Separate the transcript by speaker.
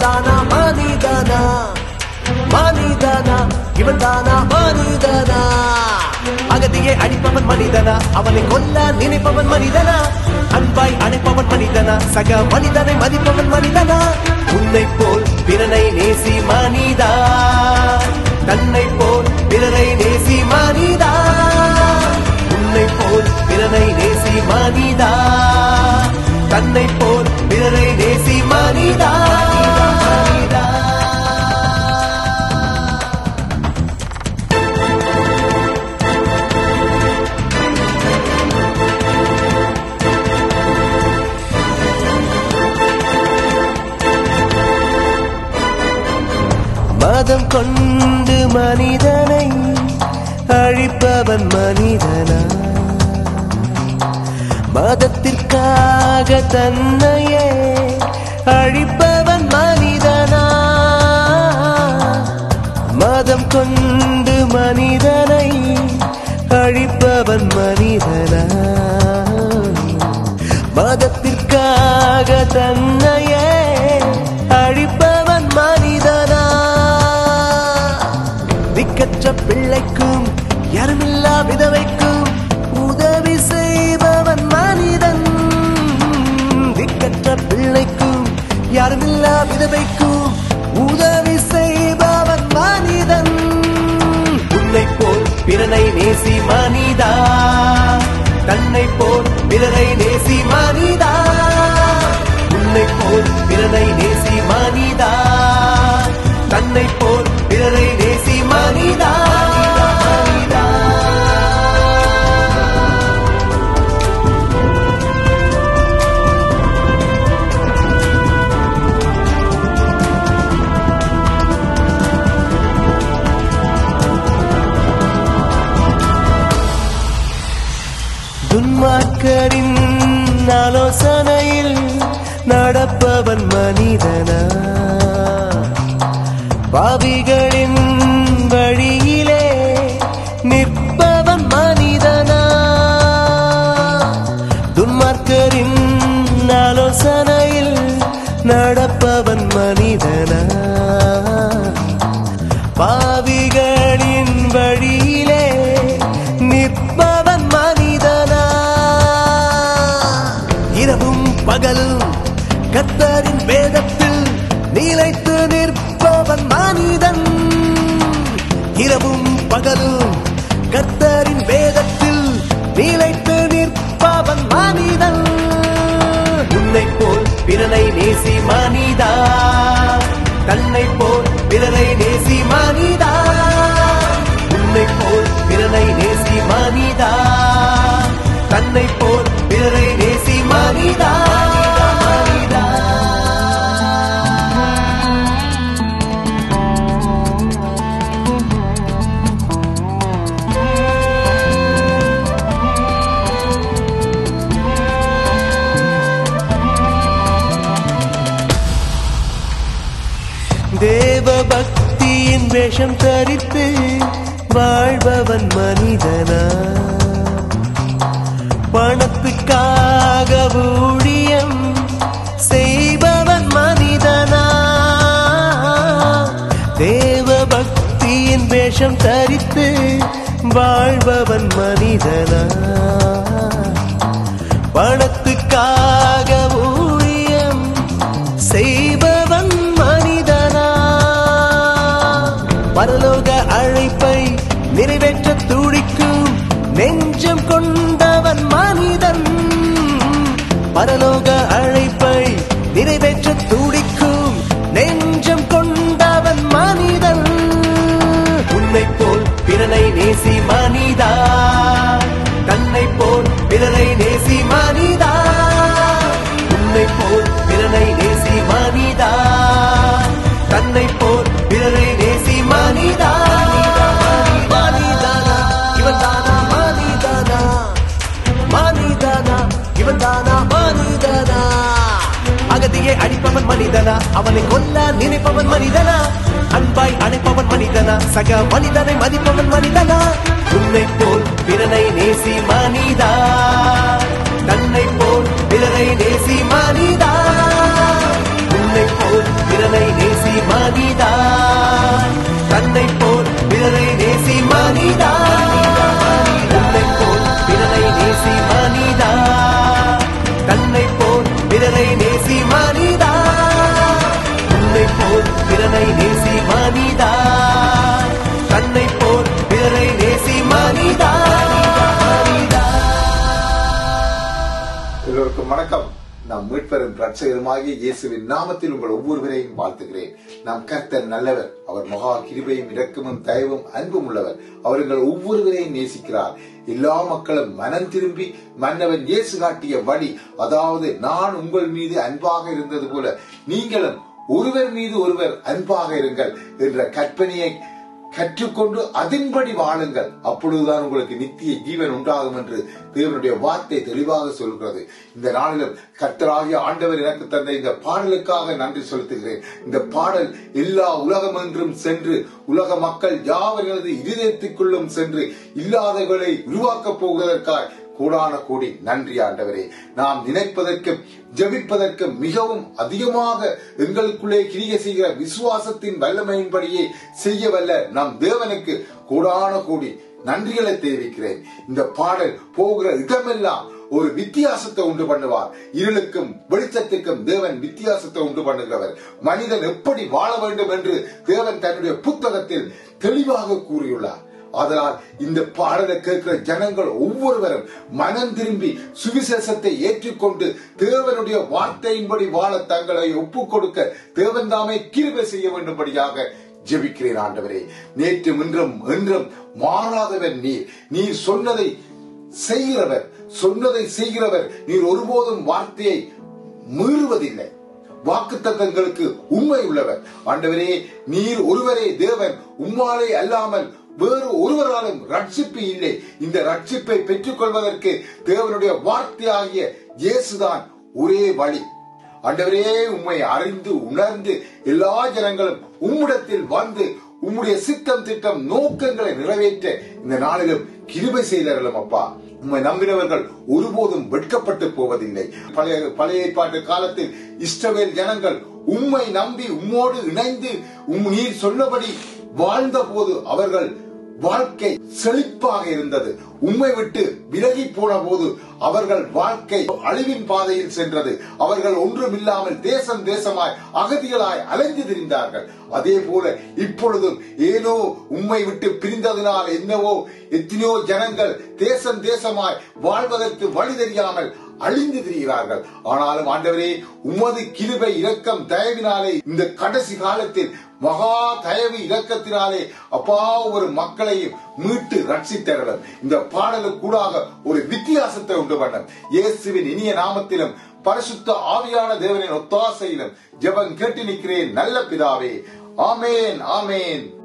Speaker 1: தானா மனிதனா, மனிதனா இவன் தானா மனிதனா? அகதியை அடிப்பவன் மனிதனா, அவனை கொல்ல நினைப்பவன் மனிதனா? அன்பாய் அணைப்பவன் மனிதனா, சக மனிதனை மதிப்பவன் மனிதனா? உன்னை போல் பிறனை நேசி மனிதா, தன்னை போல் பிறரை நேசி மனிதா. உன்னை போல் பிறனை நேசி மனிதா, தன்னை போல் பிறரை நேசி மனிதா. மதம் கொண்டு மனிதனை அழிப்பவன் மனிதனா? மதத்திற்காக தன்னையே அழிப்பவன் மனிதனா? மதம் கொண்டு மனிதனை அழிப்பவன் மனிதனா? மதத்திற்காக தன்னையே அழிப்பவன் மனிதனா? திக்கற்ற பிள்ளைக்கும் யாருமில்லா விதவைக்கும் உதவி செய்பவன் மனிதன். திக்கற்ற பிள்ளைக்கும் யாருமில்லா விதவைக்கும் உதவி செய்பவன் மனிதன். உன்னை போல் பிறனை நேசி மனிதா, தன்னை போல் பிறரை நேசி மனிதா. உன்னை போல் பிறனை நேசி மனிதா, தன்னை போல் பிறரை நேசி மனிதா. துன்மார்க்கரின் ஆலோசனையில் நடப்பவன் மனிதனா? பாவிகளின் வழியிலே நிற்பவன் மனிதனா? துன்மார்க்கரின் ஆலோசனையில் நடப்பவன் மனிதனா? பாவிகளின் வழியிலே நிற்பவன் மனிதனா? இரவும் பகலும் கர்த்தரின் வேதத்தில் நிலைத்து நிற்பவன் மனிதன். இரவும் பகலும் கர்த்தரின் வேதத்தில் நிலைத்து நிற்பவன் மனிதன். உன்னை போல் பிறனை நேசி மனிதா, தன்னை போல் பிறரை நேசி மனிதா. உன்னை போல் பிறனை நேசி மனிதா, தன்னை போல் பிறரை நேசி மனிதா. தேவ பக்தியின் வேஷம் தரித்து வாழ்பவன் மனிதனா? பணத்துக்காக ஊழியம் செய்பவன் மனிதனா? தேவ பக்தியின் வேஷம் தரித்து வாழ்பவன் மனிதனா? பணத்துக்காக ஊழியம் செய்பவன் மனிதனா? பரலோக அழைப்பை நிறைவேற்ற துடிக்கும் நெஞ்சம் கொண்டவன் மனிதன். பரலோக அழைப்பை நிறைவேற்ற துடிக்கும் நெஞ்சம் கொண்டவன் மனிதன். உன்னை போல் பிறனை நேசி மனிதா, தன்னை போல் பிறரை நேசி மனிதா. உன்னை போல் பிறனை நேசி மனிதா, தன்னை போல் பிறரை நேசி மனிதா. மனிதனா இவன் தானா மனிதனா, மனிதனா இவன் தானா மனிதனா? அகதியை அடிப்பவன் மனிதனா, அவனை கொல்ல நினைப்பவன் மனிதனா? அன்பாய் அணைப்பவன் மனிதனா, சக மனிதனை மதிப்பவன் மனிதனா? உன்னை போல் பிறனை நேசி மனிதா, தன்னை போல் பிறரை நேசி மனிதா. உன்னை போல் பிறனை தன்னை போல் பிறரை நேசி மனிதா, தன்னை போல் பிறரை நேசி மனிதா, தன்னை போல் பிறரை நேசி மனிதா, உன்னை போல் பிறரை நேசி மனிதா, தன்னை போல் பிறரை நேசி மனிதா.
Speaker 2: எல்லோருக்கும் வணக்கம். நாம் மீட்பெரும் ரட்சகருமாகிய இயேசுவின் நாமத்தில் உங்கள் ஒவ்வொருவரையும் வாழ்த்துகிறேன். நாம் கர்த்தர் நல்லவர், அவர் மகா கிருபையும் இரக்கமும் தயவும் அன்பும் உள்ளவர். அவர் எங்கள் ஒவ்வொருவரையும் நேசிக்கிறார். எல்லா மக்களும் மனம் திரும்பி மன்னவன் இயேசு காட்டிய வழி, அதாவது நான் உங்கள் மீது அன்பாக இருந்தது போல நீங்களும் ஒருவர் மீது ஒருவர் அன்பாக இருங்கள் என்ற கற்பனையை கற்றுக்கொண்டு அதன்படி வாழுங்கள். அப்பொழுதுதான் உங்களுக்கு நித்திய ஜீவன் உண்டாகும் என்று தேவனுடைய வார்த்தை தெளிவாக சொல்கிறது. இந்த நாளிலும் கர்த்தராகிய ஆண்டவர் எனக்கு தந்த இந்த பாடலுக்காக நன்றி செலுத்துகிறேன். இந்த பாடல் எல்லா உலகமென்றும் சென்று உலக மக்கள் யாவர்களது இதயத்துக்குள்ளும் சென்று இல்லாதவர்களை உருவாக்கப் போவதற்காக கோடான கோடி நன்றி ஆண்டவரே. நாம் நினைப்பதற்கும் ஜெபிப்பதற்கும் மிகவும் அதிகமாக எங்களுக்குள்ளே கிரியை செய்கிற விசுவாசத்தின் வல்லமையின்படியே செய்ய வல்ல நம் தேவனுக்கு கோடான கோடி நன்றிகளை தெரிவிக்கிறேன். இந்த பாடல் போகிற இடமெல்லாம் ஒரு வித்தியாசத்தை உண்டு பண்ணுவார். இருளுக்கும் வெளிச்சத்துக்கும் தேவன் வித்தியாசத்தை உண்டு பண்ணுகிறவர். மனிதன் எப்படி வாழ வேண்டும் என்று தேவன் தன்னுடைய புத்தகத்தில் தெளிவாக கூறியுள்ளார். அதனால் இந்த பாடலை கேட்கிற ஜனங்கள் ஒவ்வொருவரும் மனம் திரும்பி சுவிசேஷத்தை ஏற்றுக்கொண்டு தேவனுடைய வார்த்தையின்படி வாழ தங்களை ஒப்புக் கொடுக்க தேவன் தாமே கிருபை செய்ய வேண்டும்படியாக ஜெபிக்கிறேன் ஆண்டவரே. நேற்றும் இன்றும் என்றும் மாறாதவர் நீர். நீர் சொன்னதை செய்கிறவர். நீர் ஒருபோதும் வார்த்தையை மீறுவதில்லை. வாக்குத்தத்தங்களுக்கு உண்மை உள்ளவர் ஆண்டவரே. நீர் ஒருவரே தேவன், உம்மாலே அல்லாமல் வேறு ஒருவராலும் ரட்சிப்பு இல்லை. இந்த ரட்சிப்பை பெற்றுக் கொள்வதற்கு தேவனுடைய வார்த்தையாகிய இயேசுதான் ஒரே வழி. ஆண்டவரே, உம்மை அறிந்து உணர்ந்து எல்லா ஜனங்களும் உம்மிடத்தில் வந்து உம்முடைய சித்தம் திட்டம் நோக்கங்களை நிறைவேற்ற இந்த நாளிலும் கிருபை செய்தார்கள் அப்பா. உம்மை நம்பினவர்கள் ஒருபோதும் வெட்கப்பட்டு போவதில்லை. பழைய ஏற்பாட்டு காலத்தில் இஸ்ரவேல் ஜனங்கள் உம்மை நம்பி உம்மோடு இணைந்து நீர் சொன்னபடி வாழ்ந்த போது அவர்கள் வாழ்க்கை செழிப்பாக இருந்தது. உம்மை விட்டு விலகி போன போது அவர்கள் வாழ்க்கை அழிவின் பாதையில் சென்றது. அவர்கள் ஒன்றுமில்லாமல் தேசமாய் அகதிகளாய் அலைந்து திரிந்தார்கள். அதே போல இப்பொழுதும் ஏனோ உம்மை விட்டு பிரிந்ததினால் என்னவோ எத்தனையோ ஜனங்கள் தேசமாய் வாழ்வதற்கு வழி தெரியாமல் அழிந்து திரிகிறார்கள். ஆனாலும் ஆண்டவரே, உமது கிருபை இரக்கம் தயவினாலே இந்த கடைசி காலத்தில் மகா தயவு இரக்கத்தினாலே அப்பா ஒரு மக்களையும் மீட்டு ரட்சித்தரலும் இந்த பாடலுக்கு கூடாக ஒரு வித்தியாசத்தை உண்டு பண்ண இயேசுவின் இனிய நாமத்திலும் பரிசுத்த ஆவியான தேவனின் ஒத்தாசையிலும் ஜெபம் கேட்டு நிற்கிறேன் நல்ல பிதாவே. ஆமேன், ஆமேன்.